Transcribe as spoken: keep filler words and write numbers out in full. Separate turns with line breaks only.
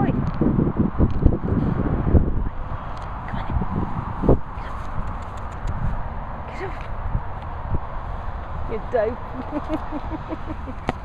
boy. Come on then. Get up. Get up. You dope.